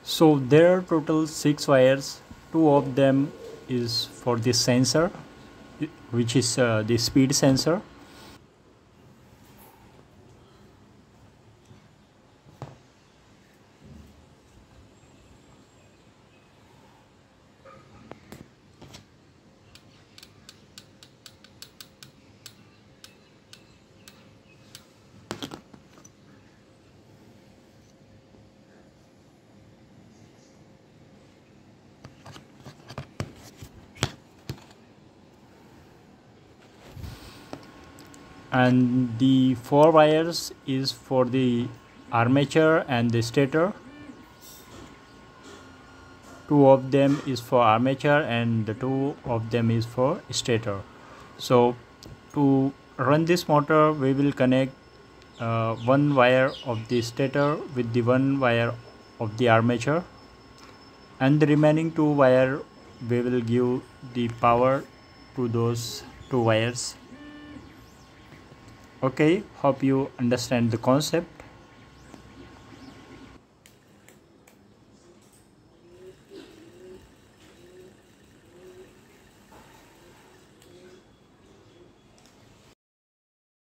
So there are total 6 wires. Two of them is for the sensor, which is the speed sensor. And the 4 wires is for the armature and the stator. Two of them is for armature and the two of them is for stator. So to run this motor, we will connect one wire of the stator with the one wire of the armature, and the remaining 2 wire we will give the power to those 2 wires. Okay, hope you understand the concept.